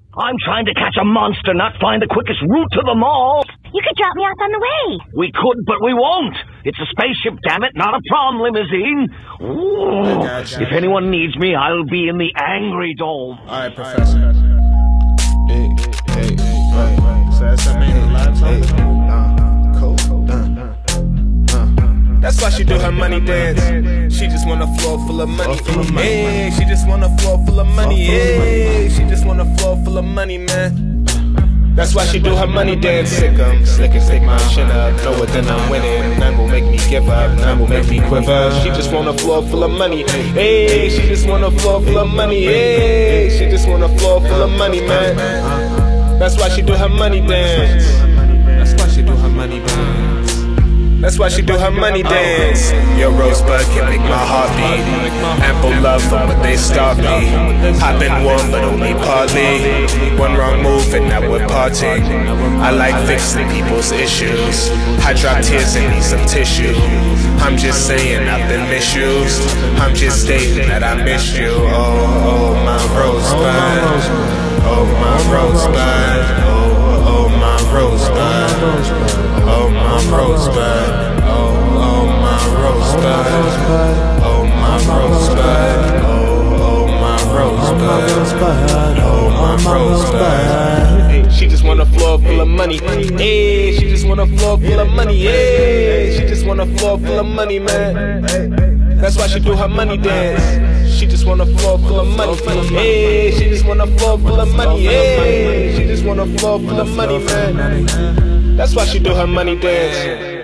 I'm trying to catch a monster, not find the quickest route to the mall. You could drop me off on the way. We could, but we won't. It's a spaceship, damn it, not a prom limousine. Ooh. If anyone needs me, I'll be in the Angry Dome. All right, Professor. Hey, right. So that's that main live cool. That's why she do her money dance. She just want a floor full of money. Hey, she just want a floor full of money. Hey, she just want a floor full of money, man. That's why she do her money dance. Sick 'em, slick and stick my chin up. Know it, then I'm winning. None will make me give up, none will make me quiver. She just want a floor full of money. Hey, she just want a floor full of money. Hey, she just want a floor full of money, man. That's why she do her money dance. That's why she do her money dance. That's why she do her money dance. Your rosebud can make my heart beat. Ample love for what they start me. I've been warm but only partly. One wrong move and now we're parting. I like fixing people's issues. I drop tears and need some tissue. I'm just saying I've been misused. I'm just stating that I miss you. Oh, my rosebud. Oh, my rosebud. Oh, my rosebud. Oh, my rosebud. Oh, my rosebud. Oh, my rosebud. Oh, my rosebud. Oh, my rosebud. Hey, she just want a floor full of money. Hey, she just want a floor full of money. Hey, she just want a floor full of money, man. That's why she do her money dance. She just want a floor full of money. Hey, she just want a floor full of money. Hey, she just want a floor full of money, man. That's why she do her money dance.